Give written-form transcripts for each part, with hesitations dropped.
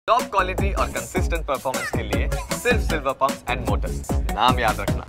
Top quality और consistent performance के लिए सिर्फ सिल्वर पंप्स एंड मोटर्स, नाम याद रखना।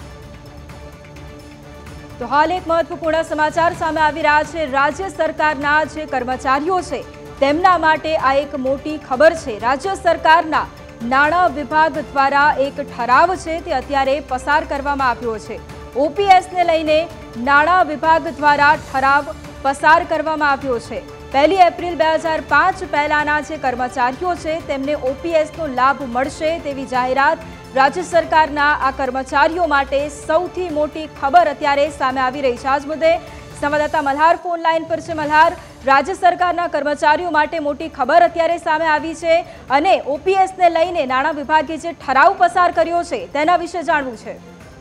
तो हाल एक महत्वपूर्ण समाचार सामे આવી રહ્યા છે। રાજ્ય સરકારના જે કર્મચારીઓ છે તેમના માટે આ એક મોટી ખબર છે। રાજ્ય સરકારના નાણાં વિભાગ દ્વારા એક ઠરાવ છે તે અત્યારે પસાર કરવામાં આવ્યો છે। ઓપીએસને લઈને નાણાં વિભાગ દ્વારા ઠરાવ પસાર કરવામાં આવ્યો છે। 1 એપ્રિલ 2005 પહેલાના જે કર્મચારીઓ છે તેમને ઓપીએસનો લાભ મળશે તેવી જાહેરાત राज्य सरकारना आ कर्मचारीओ माटे सौथी मोटी खबर अत्यारे सामे आवी रही छे। आज मुद्दे संवाददाता मल्हार फोन लाइन पर छे। मल्हार, राज्य सरकारना कर्मचारीओ माटे मोटी खबर अत्यारे सामे आवी छे अने ओपीएस ने लईने नाणां विभागे जे ठराव पसार कर्यो छे तेना विषे जाणवुं छे।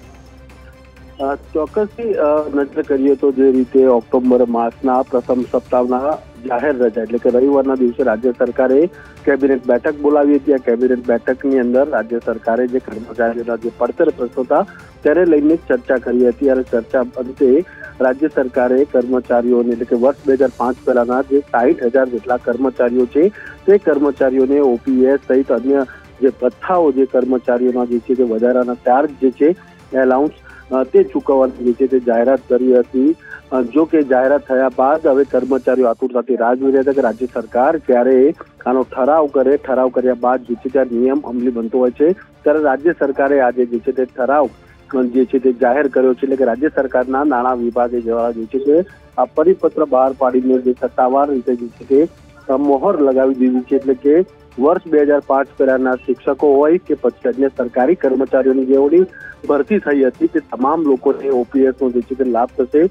ચોક્કસથી નજર કરીએ તો જે રીતે ઓક્ટોબર માસના પ્રથમ સપ્તાહના જાહેર રજા એટલે કે રવિવારના દિવસે રાજ્ય સરકારે કેબિનેટ બેઠક બોલાવી હતી। આ કેબિનેટ બેઠકની અંદર રાજ્ય સરકારે જે કર્મચારીઓના જે પડતર પ્રશ્નો હતા તેને લઈને ચર્ચા કરી હતી। અને ચર્ચા અંતે રાજ્ય સરકારે કર્મચારીઓને એટલે કે વર્ષ 2005 પહેલાના જે 60,000 જેટલા કર્મચારીઓ છે તે કર્મચારીઓને ઓપીએસ સહિત અન્ય જે ભથ્થાઓ જે કર્મચારીઓના જે છે તે વધારાના ચાર્જ જે છે એલાઉન્સ તે ચૂકવવાની જે છે તે જાહેરાત કરી હતી। જો કે જાહેરાત થયા બાદ હવે કર્મચારીઓ આતુરતાથી રાહ જોઈ રહ્યા હતા કે રાજ્ય સરકાર ક્યારે આનો ઠરાવ કરે। ઠરાવ કર્યા બાદ જે છે ત્યાં નિયમ અમલી બનતો હોય છે ત્યારે રાજ્ય સરકારે આજે જે છે તે ઠરાવ જે છે તે જાહેર કર્યો છે। એટલે કે રાજ્ય સરકારના નાણાં વિભાગે દ્વારા જે છે તે આ પરિપત્ર બહાર પાડીને જે સત્તાવાર રીતે જે છે તે મોહર લગાવી દીધી છે। એટલે કે વર્ષ 2005 પહેલાના શિક્ષકો હોય કે પછી અન્ય સરકારી કર્મચારીઓની જેઓની ભરતી થઈ હતી તે તમામ લોકોને ઓપીએસનો જે છે તે લાભ થશે।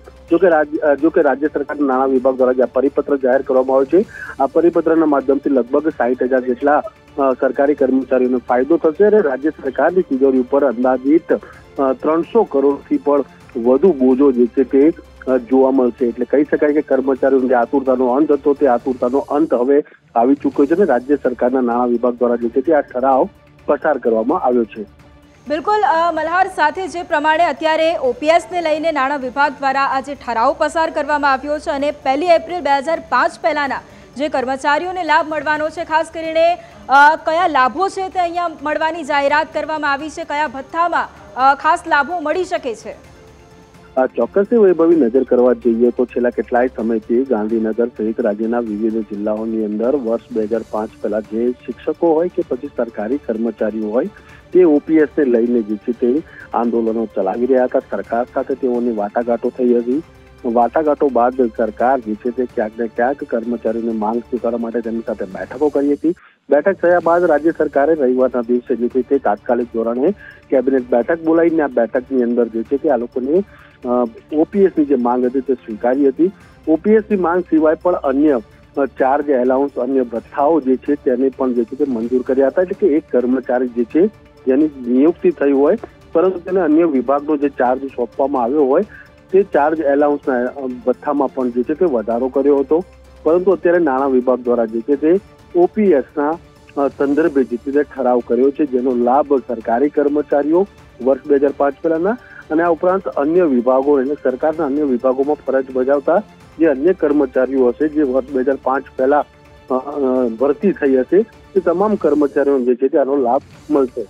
જો કે રાજ્ય સરકારના નાણાં વિભાગ દ્વારા જે પરિપત્ર જાહેર કરવામાં આવ્યો છે આ પરિપત્રના માધ્યમથી લગભગ 60,000 જેટલા સરકારી કર્મચારીઓને ફાયદો થશે અને રાજ્ય સરકારની તિજોરી ઉપર અંદાજિત 300 કરોડથી પણ વધુ બોજો જે છે તે જોવા મળશે। એટલે કહી શકાય કે કર્મચારીઓનો જે આતુરતાનો અંત હતો તે આતુરતાનો અંત હવે આવી ચૂક્યો છે અને રાજ્ય સરકારના નાણાં વિભાગ દ્વારા જે છે તે આ ઠરાવ પસાર કરવામાં આવ્યો છે। बिल्कुल मल्हार, साथे जे प्रमाणे अत्यारे ओपीएस ने लईने नाणां विभाग द्वारा आज ठराव पसार करवामां आव्यो छे अने 1 एप्रिल 2005 पहेलाना जे कर्मचारीओने लाभ मळवानो छे, खास करीने कया लाभो छे ते अहींया मळवानी जाहेरात करवामां आवी छे, कया भथ्थामां खास लाभो मळी शके छे। ચોક્કસથી વૈભવી નજર કરવા જઈએ તો છેલ્લા કેટલાય સમયથી ગાંધીનગર સહિત રાજ્યના વિવિધ જિલ્લાઓની અંદર વર્ષ 2005 પહેલા જે શિક્ષકો હોય કે પછી સરકારી કર્મચારીઓ હોય તે ઓપીએસને લઈને જે છે તે આંદોલનો ચલાવી રહ્યા હતા। સરકાર સાથે તેઓની વાટાઘાટો થઈ હતી। વાટાઘાટો બાદ સરકાર જે છે તે ક્યાંક ને ક્યાંક કર્મચારીઓની માંગ સ્વીકારવા માટે તેમની સાથે બેઠકો કરી હતી। બેઠક થયા બાદ રાજ્ય સરકારે રવિવારના દિવસે જે છે તે તાત્કાલિક ધોરણે કેબિનેટ બેઠક બોલાવીને આ બેઠકની અંદર જે છે તે આ લોકોને ઓપીએસની જે માંગ હતી તે સ્વીકારી હતી। ઓપીએસની માંગ સિવાય પણ અન્ય ચાર્જ એલાઉન્સ અન્ય ભથ્થાઓ જે છે તેને પણ જે છે તે મંજૂર કર્યા હતા। એટલે કે એક કર્મચારી જે છે જેની નિયુક્તિ થઈ હોય પરંતુ તેને અન્ય વિભાગનો જે ચાર્જ સોંપવામાં આવ્યો હોય તે ચાર્જ એલાઉન્સના ભથ્થામાં પણ જે છે તે વધારો કર્યો હતો। પરંતુ અત્યારે નાણાં વિભાગ દ્વારા જે છે તે ઓપીએસના સંદર્ભે જે છે તે ઠરાવ કર્યો છે જેનો લાભ સરકારી કર્મચારીઓ વર્ષ 2005 પહેલાના અને આ ઉપરાંત અન્ય વિભાગો એટલે સરકારના અન્ય વિભાગોમાં ફરજ બજાવતા જે અન્ય કર્મચારીઓ હશે જે વર્ષ 2005 પહેલા ભરતી થઈ હશે તે તમામ કર્મચારીઓને જે છે આનો લાભ મળશે।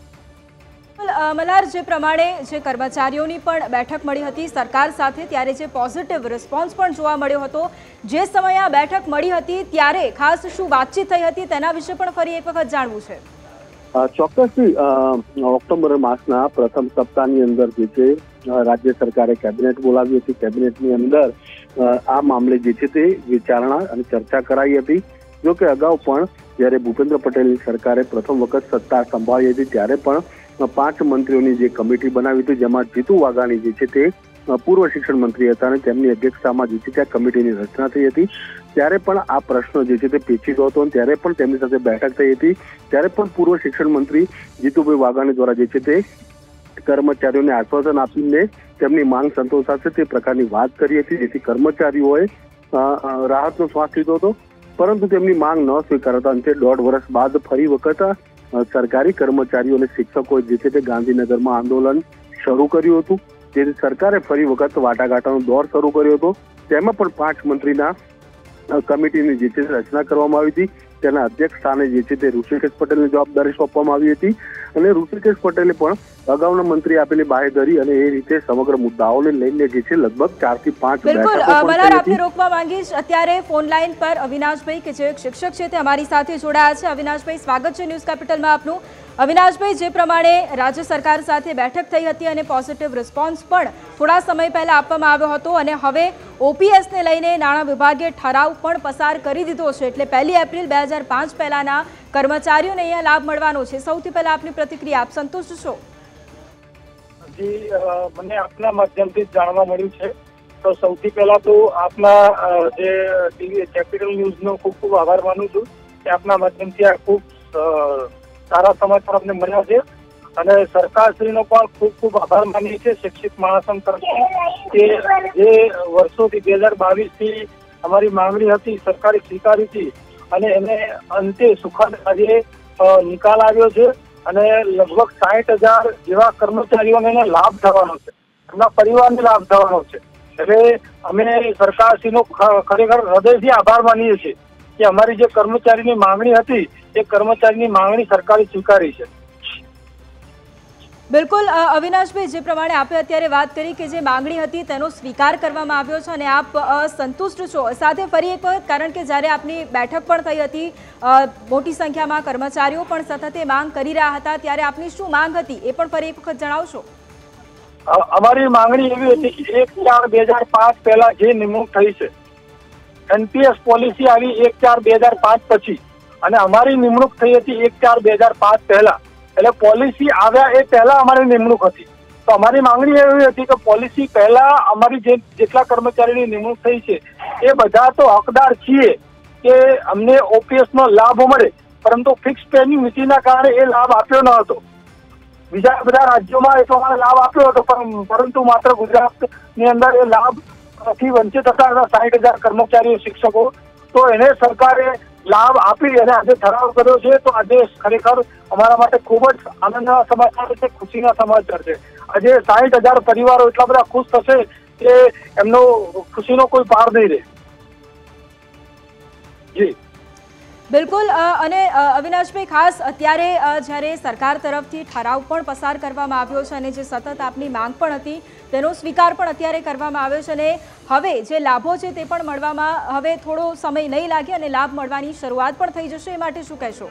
મલ્હાર, જે પ્રમાણે જે કર્મચારીઓની પણ બેઠક મળી હતી સરકાર સાથે ત્યારે જે પોઝિટિવ રિસ્પોન્સ પણ જોવા મળ્યો હતો, જે સમયે આ બેઠક મળી હતી ત્યારે ખાસ શું વાતચીત થઈ હતી તેના વિશે પણ ફરી એક વખત જાણવું છે। ચોક્કસથી ઓક્ટોબર માસના પ્રથમ સપ્તાહની અંદર જે છે રાજ્ય સરકારે કેબિનેટ બોલાવી હતી। કેબિનેટની અંદર આ મામલે જે છે તે વિચારણા અને ચર્ચા કરાઈ હતી। જો કે અગાઉ પણ જ્યારે ભૂપેન્દ્ર પટેલની સરકારે પ્રથમ વખત સત્તા સંભાળી હતી ત્યારે પણ 5 મંત્રીઓની જે કમિટી બનાવી હતી જેમાં જીતુ વાઘાણી જે છે તે પૂર્વ શિક્ષણ મંત્રી હતા અને તેમની અધ્યક્ષતામાં જે છે તે કમિટીની રચના થઈ હતી। ત્યારે પણ આ પ્રશ્ન જે છે તે પેચીદો હતો અને ત્યારે પણ તેમની સાથે બેઠક થઈ હતી। ત્યારે પણ પૂર્વ શિક્ષણ મંત્રી જીતુભાઈ વાઘાણી દ્વારા જે છે તે કર્મચારીઓને આશ્વાસન આપીને તેમની માંગ સંતોષાશે તે પ્રકારની વાત કરી હતી જેથી કર્મચારીઓએ રાહતનો શ્વાસ લીધો હતો। પરંતુ તેમની માંગ ન સ્વીકારતા અંતે 1.5 વર્ષ બાદ ફરી વખત સરકારી કર્મચારીઓ અને શિક્ષકોએ જે છે તે ગાંધીનગરમાં આંદોલન શરૂ કર્યું હતું। જેથી સરકારે ફરી વખત વાટાઘાટોનો દોર શરૂ કર્યો હતો। તેમાં પણ 5 મંત્રીના કમિટીની જે છે રચના કરવામાં આવી હતી તેના અધ્યક્ષ સ્થાને જે છે તે ઋષિકેશ પટેલને જવાબદારી સોંપવામાં આવી હતી અને ઋષિકેશ પટેલે પણ અગાઉના મંત્રી આપેલી બાહેધરી અને એ રીતે સમગ્ર મુદ્દાઓને લઈને જે છે લગભગ 4 થી 5 બિલકુલ મલ્હાર, આપને રોકવા માંગીશ. અત્યારે ફોન લાઈન પર અવિનાશભાઈ કે જે શિક્ષક છે તે અમારી સાથે જોડાયા છે. અવિનાશભાઈ, સ્વાગત છે ન્યૂઝ કેપિટલમાં આપનું. અવિનાશભાઈ, જે પ્રમાણે રાજ્ય સરકાર સાથે બેઠક થઈ હતી અને પોઝિટિવ રિસ્પોન્સ પણ થોડા સમય પહેલા આપવામાં આવ્યો હતો અને હવે ઓપીએસને લઈને નાણાં વિભાગે ઠરાવ પણ પસાર કરી દીધો છે, એટલે 1 એપ્રિલ 2005 પહેલાના કર્મચારીઓને અહીંયા લાભ મળવાનો છે. સૌથી પહેલા આપની પ્રતિક્રિયા, આપ સંતુષ્ટ છો? જી, મને આપના માધ્યમથી જાણવા મળ્યું છે. તો સૌથી પહેલા તો આપના જે ટીવી કેપિટલ ન્યૂઝનો ખૂબ ખૂબ આભાર માનું છું કે આપના માધ્યમથી આ ખૂબ સારા સમાચાર અમને મળ્યા છે અને સરકારશ્રીનો પણ ખૂબ ખૂબ આભાર માનીએ છીએ શિક્ષિત મહાસંઘ તરફથી કે જે વર્ષોથી 2022 થી અમારી માંગણી હતી સરકારે સ્વીકારી હતી અને એને અંતે સુખદ આજે નિકાલ આવ્યો છે અને લગભગ 60,000 જેવા કર્મચારીઓને એને લાભ થવાનો છે, એમના પરિવારને લાભ થવાનો છે. એટલે અમે સરકારશ્રીનો ખરેખર હૃદયથી આભાર માનીએ છીએ કે અમારી જે કર્મચારીની માંગણી હતી એ કર્મચારીની માંગણી સરકારે સ્વીકારી છે. બિલકુલ અવિનાશભાઈ, જે પ્રમાણે આપે અત્યારે વાત કરી કે જે માંગણી હતી તેનો સ્વીકાર કરવામાં આવ્યો છે અને આપ સંતુષ્ટ છો. સાથે ફરી એક વખત, કારણ કે જ્યારે આપની બેઠક પણ થઈ હતી, મોટી સંખ્યામાં કર્મચારીઓ પણ સતત એ માંગ કરી રહ્યા હતા, ત્યારે આપની શું માંગ હતી એ પણ ફરી એક વખત જણાવશો? અમારી માંગણી એવી હતી કે 1/4/2005 પહેલા જે નિમણૂક થઈ છે, એનપીએસ પોલિસી આવી 1/4/2005 પછી અને અમારી નિમણૂક થઈ હતી 1/4/2005 પહેલા, એટલે પોલિસી આવ્યા એ પહેલા અમારી નિમણૂક હતી. તો અમારી માંગણી એવી હતી કે પોલિસી પહેલા અમારી જેટલા કર્મચારીની નિમણૂક થઈ છે એ બધા તો હકદાર છીએ કે અમને ઓપીએસ નો લાભ મળે, પરંતુ ફિક્સ પેની નીતિના કારણે એ લાભ આપ્યો ન હતો. બીજા બધા રાજ્યોમાં એ પ્રમાણે લાભ આપ્યો હતો, પરંતુ માત્ર ગુજરાતની અંદર એ લાભથી વંચિત હતા 60,000 કર્મચારીઓ શિક્ષકો. તો એને સરકારે લાભ આપી અને આજે ઠરાવ કર્યો છે. તો આજે ખરેખર અમારા માટે ખૂબ જ આનંદના સમાચાર છે, ખુશીના સમાચાર છે. આજે 60,000 પરિવારો એટલા બધા ખુશ થશે કે એમનો ખુશીનો કોઈ પાર નહીં રહે. જી બિલકુલ. અને અવિનાશભાઈ, ખાસ અત્યારે જ્યારે સરકાર તરફથી ઠરાવ પણ પસાર કરવામાં આવ્યો છે અને જે સતત આપની માંગ પણ હતી તેનો સ્વીકાર પણ અત્યારે કરવામાં આવ્યો છે અને હવે જે લાભો છે તે પણ મળવામાં હવે થોડો સમય નહીં લાગે અને લાભ મળવાની શરૂઆત પણ થઈ જશે, એ માટે શું કહેશો?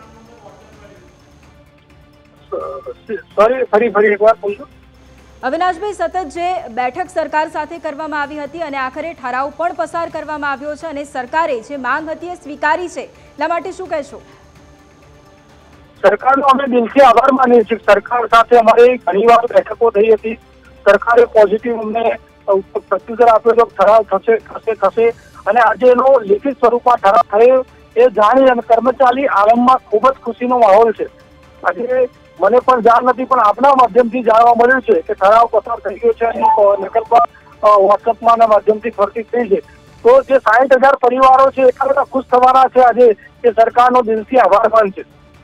ફરી એકવાર બોલજો. અવિનાશભાઈ, સતત જે બેઠક સરકાર સાથે કરવામાં આવી હતી અને આખરે ઠરાવ પણ પસાર કરવામાં આવ્યો છે અને સરકારે જે માંગ હતી એ સ્વીકારી છે, એટલા માટે શું કહેશો? સરકારનો અમે દિલથી આભાર માનીએ છીએ. સરકાર સાથે અમારી ઘણીવાર બેઠકો થઈ હતી. સરકારે પોઝિટિવ અમને પ્રત્યુત્તર આપ્યો તો ઠરાવ થશે અને આજે એનો લેખિત સ્વરૂપમાં ઠરાવ થયો એ જાણી અને કર્મચારી આલમમાં ખૂબ જ ખુશીનો માહોલ છે. આજે મને પણ જાણ નથી, પણ આપના માધ્યમથી જાણવા મળ્યું છે કે ઠરાવ પસાર થઈ ગયો છે અને નકલ પર વોટ્સઅપમાં માધ્યમથી ફરતી થઈ છે. તો જે 60,000 પરિવારો છે એટલા બધા ખુશ થવાના છે આજે કે સરકારનો દિલથી આભાર માનશે.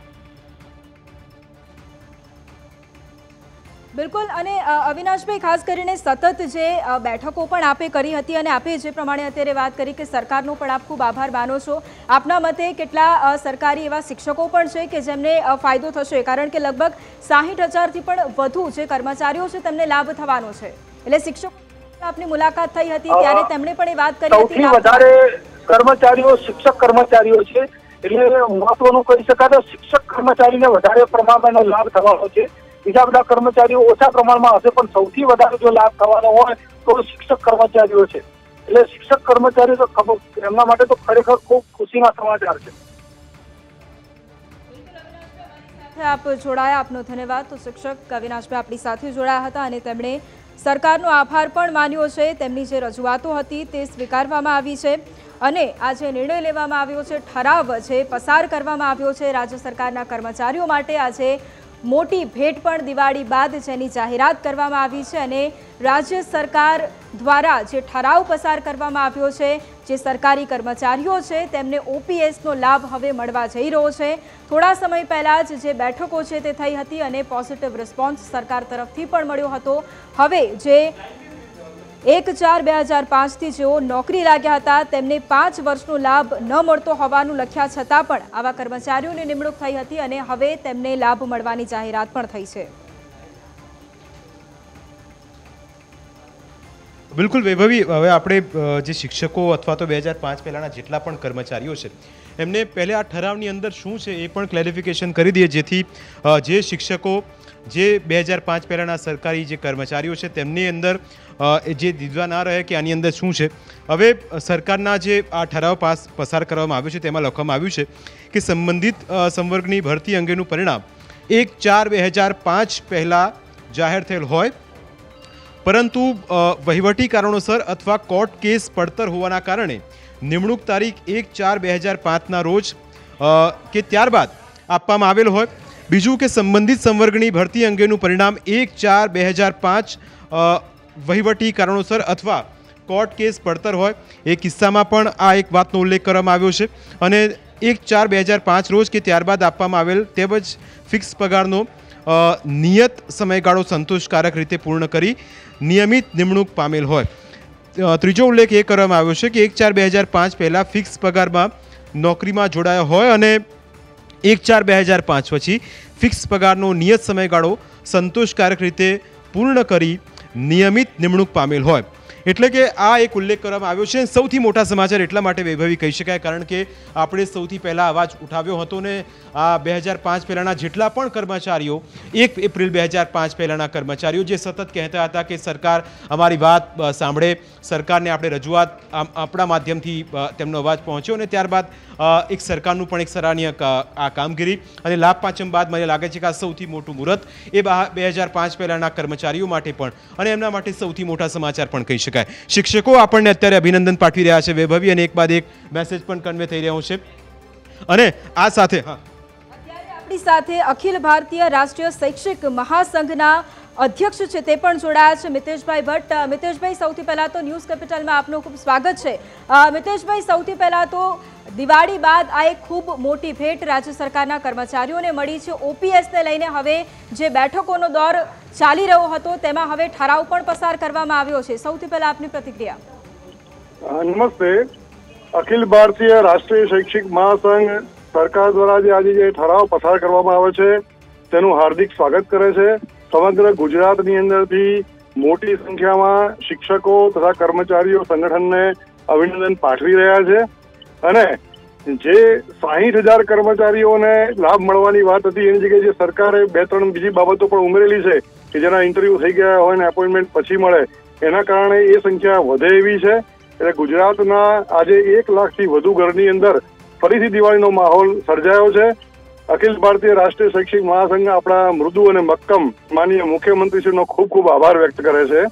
બિલકુલ. અને અવિનાશભાઈ, ખાસ કરીને સતત જે બેઠકો પણ આપે કરી હતી અને આપે જે પ્રમાણે અત્યારે વાત કરી કે સરકારનો પણ આપ ખૂબ આભાર માનો છો, આપના મતે કેટલા સરકારી એવા શિક્ષકો પણ છે કે જેમને ફાયદો થશે? કારણ કે લગભગ 60,000થી પણ વધુ જે કર્મચારીઓ છે તેમને લાભ થવાનો છે, એટલે શિક્ષકો આપની મુલાકાત થઈ હતી ત્યારે તેમણે પણ એ વાત કરી હતી. સૌથી વધારે કર્મચારીઓ શિક્ષક કર્મચારીઓ છે, એટલે મહત્વનું કહી શકાય તો શિક્ષક કર્મચારીને વધારે પ્રમાણમાં લાભ થવાનો છે. બીજા બધા કર્મચારીઓ ઓછા પ્રમાણમાં હશે, પણ સૌથી વધારે જો લાભ થવાનો હોય તો શિક્ષક કર્મચારીઓ છે. એટલે શિક્ષક કર્મચારીઓ તો એમના માટે તો ખરેખર ખૂબ ખુશીના સમાચાર છે. આપ જોડાયા, આપનો ધન્યવાદ. તો શિક્ષક અવિનાશભાઈ આપણી સાથે જોડાયા હતા અને તેમણે સરકારનો આભાર પણ માન્યો છે. તેમની જે રજૂઆતો હતી તે સ્વીકારવામાં આવી છે અને આ જે નિર્ણય લેવામાં આવ્યો છે, ઠરાવ જે પસાર કરવામાં આવ્યો છે રાજ્ય સરકારના કર્મચારીઓ માટે, આજે મોટી ભેટ પણ દિવાળી બાદ જેની જાહેરાત કરવામાં આવી છે અને રાજ્ય સરકાર દ્વારા જે ઠરાવ પસાર કરવામાં આવ્યો છે, જે સરકારી કર્મચારીઓ છે તેમને ઓપીએસનો લાભ હવે મળવા જઈ રહ્યો છે. થોડા સમય પહેલાં જ જે બેઠકો છે તે થઈ હતી અને પોઝિટિવ રિસ્પોન્સ સરકાર તરફથી પણ મળ્યો હતો. હવે જે 1/4/2005 થી જેઓ નોકરી લાગ્યા હતા તેમને 5 વર્ષનો લાભ ન મળતો હોવાનું લખ્યા છતાં પણ આવા કર્મચારીઓની નિમણૂક થઈ હતી અને હવે તેમને લાભ મળવાની જાહેરાત પણ થઈ છે। બિલકુલ વૈભવી, હવે આપણે જે શિક્ષકો અથવા તો 2005 પહેલાંના જેટલા પણ કર્મચારીઓ છે એમને પહેલે આ ઠરાવની અંદર શું છે એ પણ ક્લેરિફિકેશન કરી દઈએ, જેથી જે શિક્ષકો જે 2005 પહેલાંના સરકારી જે કર્મચારીઓ છે તેમની અંદર જે દીધવા ના રહે કે આની અંદર શું છે। હવે સરકારના જે આ ઠરાવ પસાર કરવામાં આવ્યો છે તેમાં લખવામાં આવ્યું છે કે સંબંધિત સંવર્ગની ભરતી અંગેનું પરિણામ 1/4/2005 પહેલાં જાહેર થયેલ હોય, પરંતુ વહીવટી કારણોસર અથવા કોર્ટ કેસ પડતર હોવાના કારણે નિમણૂક તારીખ 1/4/2005ના રોજ કે ત્યારબાદ આપવામાં આવેલ હોય। બીજું કે સંબંધિત સંવર્ગની ભરતી અંગેનું પરિણામ 1/4/2005 વહીવટી કારણોસર અથવા કોર્ટ કેસ પડતર હોય, એ કિસ્સામાં પણ આ એક વાતનો ઉલ્લેખ કરવામાં આવ્યો છે અને 1/4/2005 રોજ કે ત્યારબાદ આપવામાં આવેલ તેમજ ફિક્સ પગારનો નિયત સમયગાળો સંતોષકારક રીતે પૂર્ણ કરી નિયમિત નિમણૂક પામેલ હોય। ત્રીજો ઉલ્લેખ એ કરવામાં આવ્યો છે કે 1/4/2005 પહેલાં ફિક્સ પગારમાં નોકરીમાં જોડાયા હોય અને 1/4/2005 પછી ફિક્સ પગારનો નિયત સમયગાળો સંતોષકારક રીતે પૂર્ણ કરી નિયમિત નિમણૂક પામેલ હોય। એટલે કે આ એક ઉલ્લેખ કરવામાં આવ્યો છે। સૌથી મોટા સમાચાર એટલા માટે વૈભવી કહી શકાય કારણ કે આપણે સૌથી પહેલાં અવાજ ઉઠાવ્યો હતો ને આ 2005 પહેલાંના જેટલા પણ કર્મચારીઓ 1 એપ્રિલ 2005 પહેલાંના કર્મચારીઓ જે સતત કહેતા હતા કે સરકાર અમારી વાત સાંભળે, સરકારને આપણે રજૂઆત આપણા માધ્યમથી તેમનો અવાજ પહોંચ્યો અને ત્યારબાદ એક સરકારનું પણ એક સરાહનીય આ કામગીરી અને લાભ પાંચમ બાદ મને લાગે છે કે આ સૌથી મોટું મુહૂર્ત એ 2005 પહેલાંના કર્મચારીઓ માટે પણ અને એમના માટે સૌથી મોટા સમાચાર પણ કહી શકાય। શિક્ષકો આપણને અત્યારે અભિનંદન પાઠવી રહ્યા છે વૈભવી અને એક બાદ એક મેસેજ પણ કન્વે થઈ રહ્યો છે અને આ સાથે આપણી સાથે અખિલ ભારતીય રાષ્ટ્રીય શૈક્ષિક મહાસંઘના અધ્યક્ષ છે તે પણ જોડાયા છે મિતેશભાઈ ભટ્ટ। મિતેશભાઈ, સૌથી પહેલા તો ન્યૂઝ કેપિટલમાં આપનું ખૂબ સ્વાગત છે। મિતેશભાઈ, સૌથી પહેલા તો દિવાળી બાદ આ એક ખૂબ મોટી ભેટ રાજ્ય સરકારના કર્મચારીઓને મળી છે। ઓપીએસને લઈને હવે જે બેઠકોનો દોર ચાલી રહ્યો હતો તેમાં હવે ઠરાવ પણ પસાર કરવામાં આવ્યો છે। સૌથી પહેલા આપની પ્રતિક્રિયા। નમસ્તે। અખિલ ભારતીય રાષ્ટ્રીય શૈક્ષિક મહાસંઘ સરકાર દ્વારા આજે જે ઠરાવ પસાર કરવામાં આવે છે તેનું હાર્દિક સ્વાગત કરે છે। સમગ્ર ગુજરાતની અંદરથી મોટી સંખ્યામાં શિક્ષકો તથા કર્મચારીઓ સંગઠનને અભિનંદન પાઠવી રહ્યા છે અને જે 60,000 કર્મચારીઓને લાભ મળવાની વાત હતી એની જગ્યાએ જે સરકારે 2-3 બીજી બાબતો પણ ઉમેરેલી છે કે જેના ઇન્ટરવ્યુ થઈ ગયા હોય ને એપોઇન્ટમેન્ટ પછી મળે, એના કારણે એ સંખ્યા વધે એવી છે। એટલે ગુજરાતના આજે 1 લાખથી વધુ ઘરની અંદર ફરીથી દિવાળીનો માહોલ સર્જાયો છે। અખિલ ભારતીય રાષ્ટ્રીય શૈક્ષિક મહાસંઘ આપણા મૃદુ અને મક્કમ માનનીય મુખ્યમંત્રીશ્રીનો ખૂબ ખૂબ આભાર વ્યક્ત કરે છે।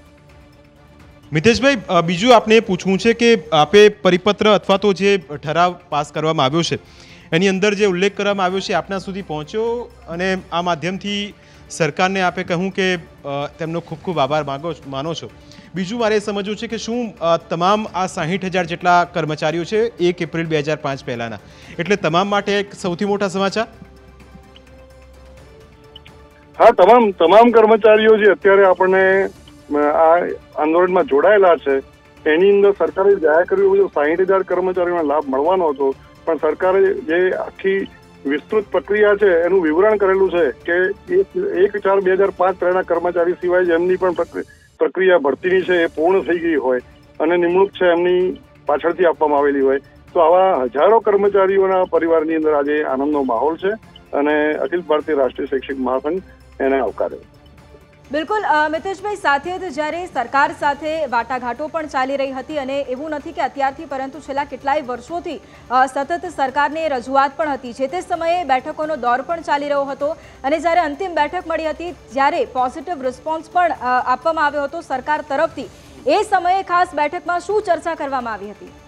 મિતેશભાઈ, બીજું આપને પૂછવું છે કે આપે પરિપત્ર અથવા તો જે ઠરાવ પાસ કરવામાં આવ્યો છે એની અંદર જે ઉલ્લેખ કરવામાં આવ્યો છે આપના સુધી પહોંચ્યો અને આ માધ્યમથી સરકારને આપે કહું કે તેમનો ખૂબ ખૂબ આભાર માનો છો। બીજું મારે સમજવું છે કે શું તમામ આ 60,000 જેટલા કર્મચારીઓ છે 1 એપ્રિલ 2005 પહેલાંના, એટલે તમામ માટે એક સૌથી મોટા સમાચાર? હા, તમામ કર્મચારીઓ જે અત્યારે આપણને આ આંદોલનમાં જોડાયેલા છે એની અંદર સરકારે જાહેર કર્યું 60,000 કર્મચારીઓને લાભ મળવાનો હતો, પણ સરકારે જે આખી વિસ્તૃત પ્રક્રિયા છે એનું વિવરણ કરેલું છે કે 1/4/2005 પહેલાના કર્મચારી સિવાય જેમની પણ પ્રક્રિયા ભરતીની છે એ પૂર્ણ થઈ ગઈ હોય અને નિમણૂક છે એમની પાછળથી આપવામાં આવેલી હોય તો આવા હજારો કર્મચારીઓના પરિવારની અંદર આજે આનંદનો માહોલ છે અને અખિલ ભારતીય રાષ્ટ્રીય શૈક્ષિક મહાસંઘ એને આવકારે। બિલકુલ મિતેશભાઈ, સાથે જ જ્યારે સરકાર સાથે વાટાઘાટો પણ ચાલી રહી હતી અને એવું નથી કે અત્યારથી પરંતુ છેલ્લા કેટલાય વર્ષોથી સતત સરકારને રજૂઆત પણ હતી, જે તે સમયે બેઠકોનો દોર પણ ચાલી રહ્યો હતો અને જ્યારે અંતિમ બેઠક મળી હતી જ્યારે પોઝિટિવ રિસ્પોન્સ પણ આપવામાં આવ્યો હતો સરકાર તરફથી, એ સમયે ખાસ બેઠકમાં શું ચર્ચા કરવામાં આવી હતી?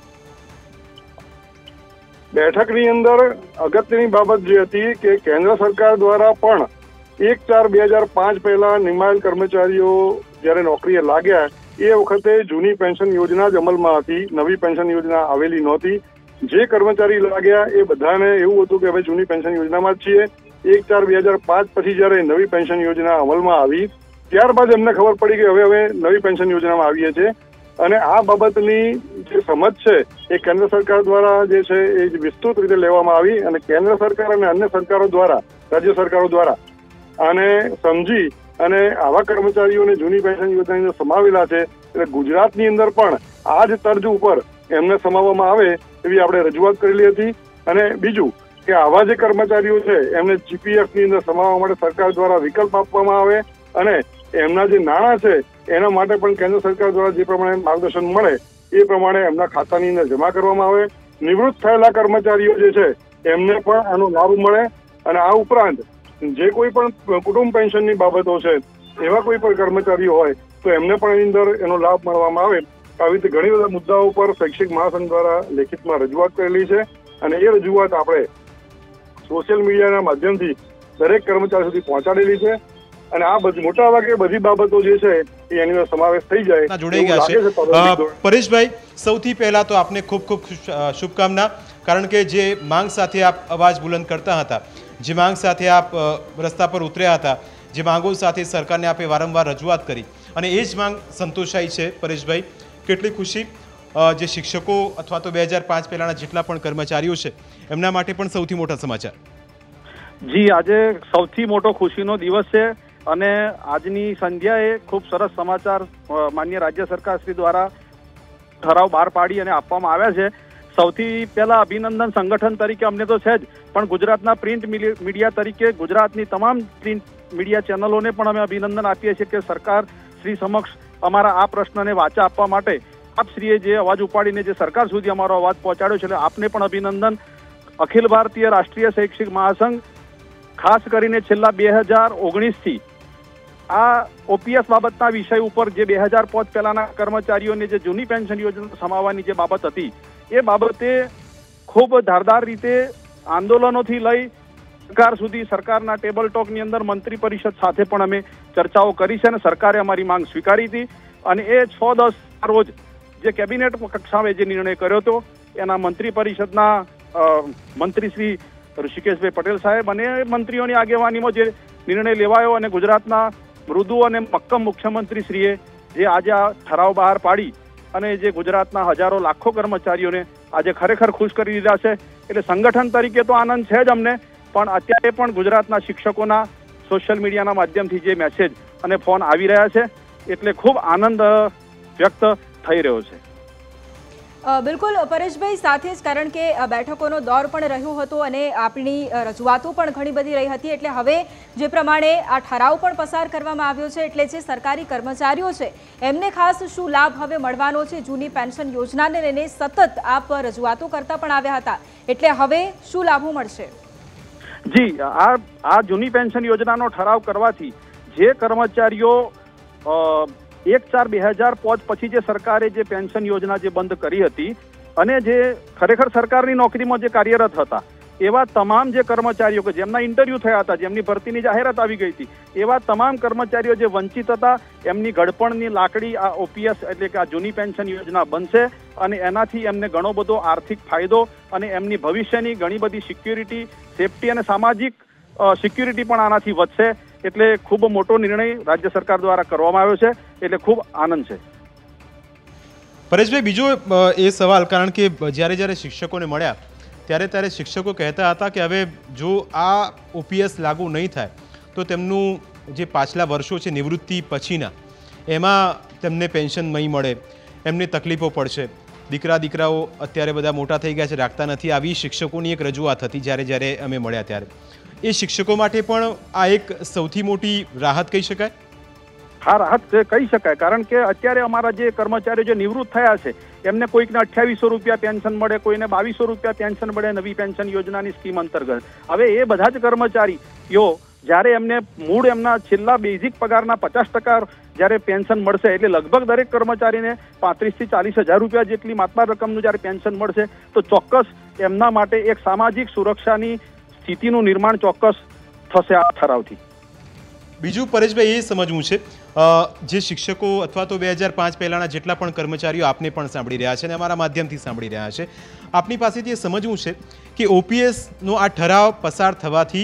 બેઠકની અંદર અગત્યની બાબત જે હતી કે કેન્દ્ર સરકાર દ્વારા પણ 1/4/2005 પહેલા નિમાયેલ કર્મચારીઓ જ્યારે નોકરીએ લાગ્યા એ વખતે જૂની પેન્શન યોજના જ અમલમાં હતી, નવી પેન્શન યોજના આવેલી નહોતી। જે કર્મચારી લાગ્યા એ બધાને એવું હતું કે હવે જૂની પેન્શન યોજનામાં જ છીએ। 1/4/2005 પછી જ્યારે નવી પેન્શન યોજના અમલમાં આવી ત્યારબાદ એમને ખબર પડી કે હવે નવી પેન્શન યોજનામાં આવીએ છીએ અને આ બાબતની જે સમજ છે એ કેન્દ્ર સરકાર દ્વારા જે છે એ વિસ્તૃત રીતે લેવામાં આવી અને કેન્દ્ર સરકાર અને અન્ય સરકારો દ્વારા, રાજ્ય સરકારો દ્વારા આને સમજી અને આવા કર્મચારીઓને જૂની પેન્શન યોજનાની અંદર સમાવેલા છે. એટલે ગુજરાતની અંદર પણ આ જ તર્જ ઉપર એમને સમાવવામાં આવે એવી આપણે રજૂઆત કરેલી હતી. અને બીજું કે આવા જે કર્મચારીઓ છે એમને GPF ની અંદર સમાવવા માટે સરકાર દ્વારા વિકલ્પ આપવામાં આવે અને એમના જે નાણાં છે એના માટે પણ કેન્દ્ર સરકાર દ્વારા જે પ્રમાણે માર્ગદર્શન મળે એ પ્રમાણે એમના ખાતાની અંદર જમા કરવામાં આવે. નિવૃત્ત થયેલા કર્મચારીઓ જે છે એમને પણ આનો લાભ મળે અને આ ઉપરાંત જે કોઈ પણ કુટુંબ પેન્શનની બાબતો છે એવા કોઈ પણ કર્મચારીઓ હોય તો એમને પણ એની અંદર એનો લાભ મળવામાં આવે. આવી રીતે ઘણી બધા મુદ્દાઓ પર શૈક્ષિક મહાસંઘ દ્વારા લેખિતમાં રજૂઆત કરેલી છે અને એ રજૂઆત આપણે સોશિયલ મીડિયાના માધ્યમથી દરેક કર્મચારી સુધી પહોંચાડેલી છે અને આ બધી મોટા ભાગે બધી બાબતો જે છે એ એની અંદર સમાવેશ થઈ જાય જોડાઈ ગયા છે. પરેશભાઈ, સૌથી પહેલા તો આપને ખૂબ ખૂબ શુભકામના, કારણ કે જે માંગ સાથે આપ અવાજ બુલંદ કરતા હતા, જે માંગ સાથે આપ રસ્તા પર ઉતર્યા હતા, જે માંગો સાથે સરકારને આપે વારંવાર રજૂઆત કરી અને એ જ માંગ સંતોષાઈ છે. પરેશભાઈ, કેટલી ખુશી જે શિક્ષકો અથવા તો 2005 પહેલાના જેટલા પણ કર્મચારીઓ છે એમના માટે પણ સૌથી મોટા સમાચાર. જી, આજે સૌથી મોટો ખુશીનો દિવસ છે અને આજની સંધ્યાએ ખૂબ સરસ સમાચાર માન્ય રાજ્ય સરકાર શ્રી દ્વારા ઠરાવ બહાર પાડી અને આપવામાં આવ્યા છે. સૌથી પહેલા અભિનંદન સંગઠન તરીકે અમને તો છે જ, પણ ગુજરાતના પ્રિન્ટ મીડિયા તરીકે ગુજરાતની તમામ પ્રિન્ટ મીડિયા ચેનલોને પણ અમે અભિનંદન આપીએ છીએ કે સરકાર શ્રી સમક્ષ અમારા આ પ્રશ્નને વાચા આપવા માટે આપશ્રીએ જે અવાજ ઉપાડીને જે સરકાર સુધી અમારો અવાજ પહોંચાડ્યો છે, એટલે આપને પણ અભિનંદન. અખિલ ભારતીય રાષ્ટ્રીય શૈક્ષિક મહાસંઘ ખાસ કરીને છેલ્લા 2019થી આ OPS બાબતના વિષય ઉપર જે 2005 પહેલાના કર્મચારીઓને જે જૂની પેન્શન યોજના સમાવવાની જે બાબત હતી એ બાબતે ખૂબ ધારદાર રીતે આંદોલનોથી લઈ સરકાર સુધી, સરકારના ટેબલ ટોકની અંદર મંત્રી પરિષદ સાથે પણ અમે ચર્ચાઓ કરી છે અને સરકારે અમારી માંગ સ્વીકારી હતી અને એ 6-10 રોજ જે કેબિનેટ કક્ષાએ જે નિર્ણય કર્યો હતો એના મંત્રી પરિષદના મંત્રી શ્રી ઋષિકેશભાઈ પટેલ સાહેબ અને મંત્રીઓની આગેવાનીમાં જે નિર્ણય લેવાયો અને ગુજરાતના મૃદુ અને મક્કમ મુખ્યમંત્રી શ્રીએ જે આજે આ ઠરાવ બહાર પાડી અને જે ગુજરાતના હજારો લાખો કર્મચારીઓને આજે ખરેખર ખુશ કરી દીધા છે. એટલે સંગઠન તરીકે તો આનંદ છે જ અમને, પણ અત્યારે પણ ગુજરાતના શિક્ષકોના સોશિયલ મીડિયાના માધ્યમથી જે મેસેજ અને ફોન આવી રહ્યા છે એટલે ખૂબ આનંદ વ્યક્ત થઈ રહ્યો છે. બિલકુલ પરેશભાઈ, સાથે જ કારણ કે બેઠકોનો દોર પણ રહ્યો હતો અને આપણી રજૂઆતો પણ ઘણી બધી રહી હતી, એટલે હવે જે પ્રમાણે આ ઠરાવ પણ પસાર કરવામાં આવ્યો છે એટલે જે સરકારી કર્મચારીઓ છે એમને ખાસ શું લાભ હવે મળવાનો છે? જૂની પેન્શન યોજનાને લઈને સતત આપ રજૂઆતો કરતા પણ આવ્યા હતા, એટલે હવે શું લાભો મળશે? જી, આ જૂની પેન્શન યોજનાનો ઠરાવ કરવાથી જે કર્મચારીઓ 1/4/2005 પછી જે સરકારે જે પેન્શન યોજના જે બંધ કરી હતી અને જે ખરેખર સરકારની નોકરીમાં જે કાર્યરત હતા એવા તમામ જે કર્મચારીઓ કે જેમના ઇન્ટરવ્યુ થયા હતા, જેમની ભરતીની જાહેરાત આવી ગઈ હતી, એવા તમામ કર્મચારીઓ જે વંચિત હતા એમની ગડપણની લાકડી આ OPS એટલે કે આ જૂની પેન્શન યોજના બનશે અને એનાથી એમને ઘણો બધો આર્થિક ફાયદો અને એમની ભવિષ્યની ઘણી બધી સિક્યુરિટી, સેફટી અને સામાજિક સિક્યુરિટી પણ આનાથી વધશે. એટલે ખૂબ મોટો નિર્ણય રાજ્ય સરકાર દ્વારા કરવામાં આવ્યો છે, એટલે ખૂબ આનંદ છે. પરેશભાઈ, બીજો એ સવાલ, કારણ કે જ્યારે શિક્ષકોને મળ્યા ત્યારે શિક્ષકો કહેતા હતા કે હવે જો આ OPS લાગુ નહીં થાય તો તેમનું જે પાછલા વર્ષો છે નિવૃત્તિ પછીના એમાં તેમને પેન્શન નહીં મળે, એમને તકલીફો પડશે. દીકરાઓ અત્યારે બધા મોટા થઈ ગયા છે, રાખતા નથી. આવી શિક્ષકોની એક રજૂઆત હતી જ્યારે અમે મળ્યા ત્યારે. એ શિક્ષકો માટે પણ આ એક સૌથી મોટી રાહત કહી શકાય? હા, રાહત કહી શકાય, કારણ કે અત્યારે અમારા જે કર્મચારીઓ જે નિવૃત્ત થયા છે એમને કોઈકને 2800 રૂપિયા પેન્શન મળે, કોઈને 2200 રૂપિયા પેન્શન મળે નવી પેન્શન યોજનાની સ્કીમ અંતર્ગત. હવે એ બધા જ કર્મચારીઓ જ્યારે એમને મૂળ એમના છેલ્લા બેઝિક પગારના 50% જ્યારે પેન્શન મળશે એટલે લગભગ દરેક કર્મચારીને 35,000 થી 40,000 રૂપિયા જેટલી માતબાર રકમનું જ્યારે પેન્શન મળશે તો ચોક્કસ એમના માટે એક સામાજિક સુરક્ષાની સ્થિતિનું નિર્માણ ચોક્કસ થશે આ ઠરાવથી. બીજું પરેશભાઈ એ સમજવું છે, જે શિક્ષકો અથવા તો 2005 પહેલાના જેટલા પણ કર્મચારીઓ આપને પણ સાંભળી રહ્યા છે અને અમારા માધ્યમથી સાંભળી રહ્યા છે, આપની પાસેથી એ સમજવું છે કે OPSનો આ ઠરાવ પસાર થવાથી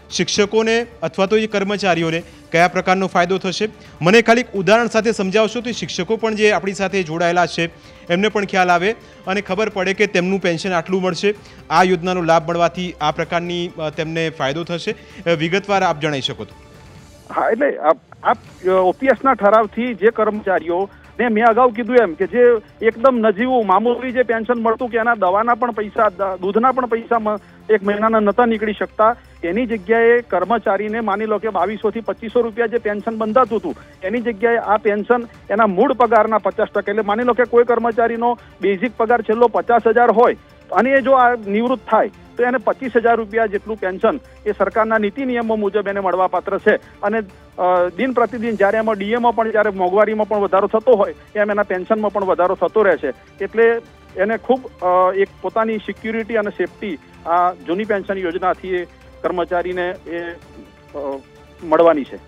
શિક્ષકોને અથવા તો એ કર્મચારીઓને કયા પ્રકારનો ફાયદો થશે? મને ખાલી એક ઉદાહરણ સાથે સમજાવશો તો શિક્ષકો પણ જે આપણી સાથે જોડાયેલા છે એમને પણ ખ્યાલ આવે અને ખબર પડે કે તેમનું પેન્શન આટલું મળશે, આ યોજનાનો લાભ મળવાથી આ પ્રકારની તેમને ફાયદો થશે. વિગતવાર આપ જણાવી શકો તો. હા, એટલે આપ ઓપીએસના ઠરાવથી જે કર્મચારીઓ ને મેં અગાઉ કીધું એમ કે જે એકદમ નજીવું મામૂલી જે પેન્શન મળતું કે એના દવાના પણ પૈસા, દૂધના પણ પૈસા એક મહિનાના નહોતા નીકળી શકતા, એની જગ્યાએ કર્મચારીને માની લો કે 2200 થી 2500 રૂપિયા જે પેન્શન બંધાતું હતું એની જગ્યાએ આ પેન્શન એના મૂળ પગારના 50%, એટલે માની લો કે કોઈ કર્મચારીનો બેઝિક પગાર છેલ્લો 50,000 હોય અને એ જો આ નિવૃત્ત થાય તો એને 25,000 રૂપિયા જેટલું પેન્શન એ સરકારના નીતિ નિયમો મુજબ એને મળવાપાત્ર છે. અને દિન પ્રતિદિન જ્યારે એમાં ડીએમાં પણ જ્યારે મોંઘવારીમાં પણ વધારો થતો હોય એમ એના પેન્શનમાં પણ વધારો થતો રહે છે. એટલે એને ખૂબ એક પોતાની સિક્યુરિટી અને સેફટી આ જૂની પેન્શન યોજનાથી એ કર્મચારીને એ મળવાની છે.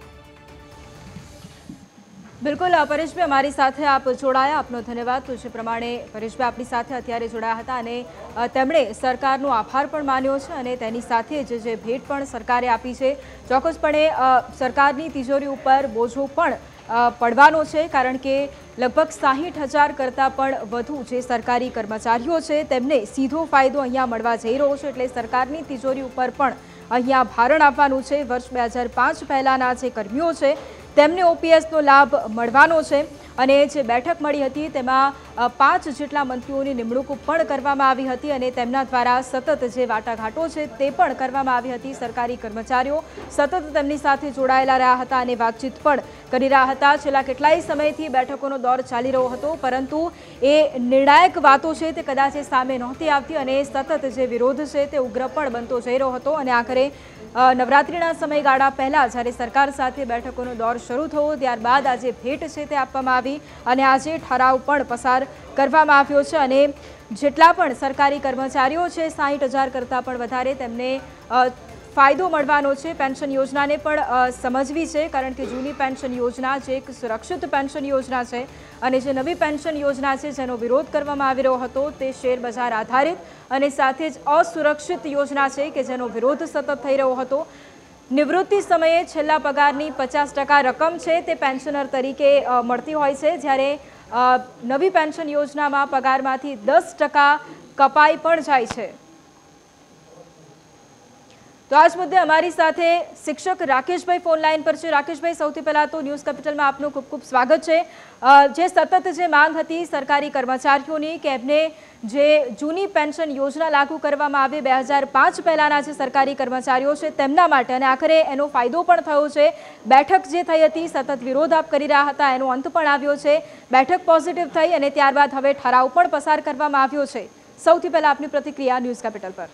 બિલકુલ પરેશભાઈ, અમારી સાથે આપ જોડાયા, આપનો ધન્યવાદ. તો જે પ્રમાણે પરેશભાઈ આપણી સાથે અત્યારે જોડાયા હતા અને તેમણે સરકારનો આભાર પણ માન્યો છે અને તેની સાથે જે ભેટ પણ સરકારે આપી છે, ચોક્કસપણે સરકારની તિજોરી ઉપર બોજો પણ પડવાનો છે, કારણ કે લગભગ 60,000 કરતાં પણ વધુ જે સરકારી કર્મચારીઓ છે તેમને સીધો ફાયદો અહીંયા મળવા જઈ રહ્યો છે. એટલે સરકારની તિજોરી ઉપર પણ અહીંયા ભારણ આપવાનું છે. વર્ષ 2005 પહેલાંના જે કર્મીઓ છે તેમને ઓપીએસનો લાભ મળવાનો છે અને જે બેઠક મળી હતી તેમાં 5 જેટલા મંત્રીઓની નિમણૂક પણ કરવામાં આવી હતી અને તેમના દ્વારા સતત જે વાટાઘાટો છે તે પણ કરવામાં આવી હતી. સરકારી કર્મચારીઓ સતત તેમની સાથે જોડાયેલા રહ્યા હતા અને વાતચીત પણ કરી રહ્યા હતા. છેલ્લા કેટલાય સમયથી બેઠકોનો દોર ચાલી રહ્યો હતો, પરંતુ એ નિર્ણાયક વાતો છે તે કદાચ સામે નહોતી આવતી અને સતત જે વિરોધ છે તે ઉગ્ર પણ બનતો જઈ રહ્યો હતો. અને આખરે નવરાત્રિના સમયગાળા પહેલાં જ્યારે સરકાર સાથે બેઠકોનો દોર શરૂ થયો ત્યારબાદ આજે ભેટ છે તે આપવામાં આવી અને આજે ઠરાવ પણ પસાર કરવામાં આવ્યો છે. અને જેટલા પણ સરકારી કર્મચારીઓ છે 60,000 કરતાં પણ વધારે તેમને ફાયદો મળવાનો છે. પેન્શન યોજનાને પણ સમજવી છે, કારણ કે જૂની પેન્શન યોજના જે એક સુરક્ષિત પેન્શન યોજના છે અને જે નવી પેન્શન યોજના છે જેનો વિરોધ કરવામાં આવી રહ્યો હતો તે શેર બજાર આધારિત અને સાથે જ અસુરક્ષિત યોજના છે કે જેનો વિરોધ સતત થઈ રહ્યો હતો. નિવૃત્તિ સમયે છેલ્લા પગારની 50% રકમ છે તે પેન્શનર તરીકે મળતી હોય છે, જ્યારે નવી પેન્શન યોજનામાં પગારમાંથી 10% કપાઈ પણ જાય છે. તો આજ મુદ્દે અમારી સાથે શિક્ષક રાકેશભાઈ ફોન લાઈન પર છે. રાકેશભાઈ, સૌથી પહેલાં તો ન્યૂઝ કેપિટલમાં આપનું ખૂબ ખૂબ સ્વાગત છે. જે સતત જે માંગ હતી સરકારી કર્મચારીઓની કે એમને જે જૂની પેન્શન યોજના લાગુ કરવામાં આવી 2005 પહેલાંના જે સરકારી કર્મચારીઓ છે તેમના માટે, અને આખરે એનો ફાયદો પણ થયો છે. બેઠક જે થઈ હતી સતત વિરોધ આપ કરી રહ્યા હતા, એનો અંત પણ આવ્યો છે. બેઠક પોઝિટિવ થઈ અને ત્યારબાદ હવે ઠરાવ પણ પસાર કરવામાં આવ્યો છે. સૌથી પહેલાં આપની પ્રતિક્રિયા ન્યૂઝ કેપિટલ પર.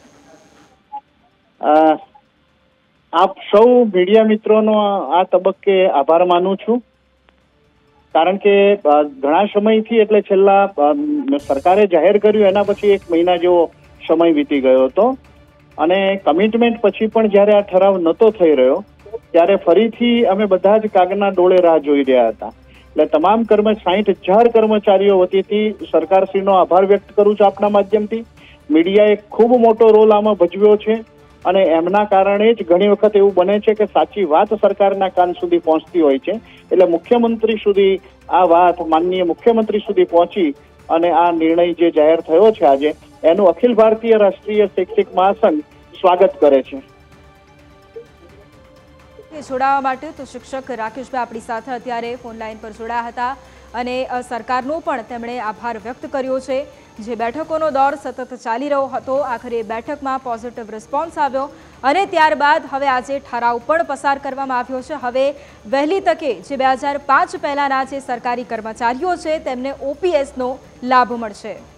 આપ સૌ મીડિયા મિત્રોનો આ તબક્કે આભાર માનું છું, કારણ કે ઘણા સમયથી એટલે છેલ્લા સરકારે જાહેર કર્યું એના પછી 1 મહિના જેવો સમય વીતી ગયો હતો અને કમિટમેન્ટ પછી પણ જ્યારે આ ઠરાવ નહોતો થઈ રહ્યો ત્યારે ફરીથી અમે બધા જ કાગના ડોળે રાહ જોઈ રહ્યા હતા. એટલે તમામ 60,000 કર્મચારીઓ વતીથી સરકારશ્રીનો આભાર વ્યક્ત કરું છું આપના માધ્યમથી. મીડિયાએ ખૂબ મોટો રોલ આમાં ભજવ્યો છે અને એમના કારણે જ ઘણી વખત એવું બને છે કે સાચી વાત સરકારના કાન સુધી પહોંચતી હોય છે. એટલે મુખ્યમંત્રી સુધી આ વાત માનનીય મુખ્યમંત્રી સુધી પહોંચી અને આ નિર્ણય જે જાહેર થયો છે આજે એનું અખિલ ભારતીય રાષ્ટ્રીય શૈક્ષિક મહાસંઘ સ્વાગત કરે છે. જોડાવા માટે તો શિક્ષક રાકેશભાઈ આપણી સાથે અત્યારે ફોન લાઈન પર જોડાયા હતા અને સરકારનો પણ તેમણે આભાર વ્યક્ત કર્યો છે. જે બેઠકોનો દોર સતત ચાલી રહ્યો હતો, આખરે બેઠકમાં પોઝિટિવ રિસ્પોન્સ આવ્યો અને ત્યારબાદ હવે આજે ઠરાવ પણ પસાર કરવામાં આવ્યો છે. હવે વહેલી તકે જે 2005 પહેલાંના જે સરકારી કર્મચારીઓ છે તેમને ઓપીએસનો લાભ મળશે.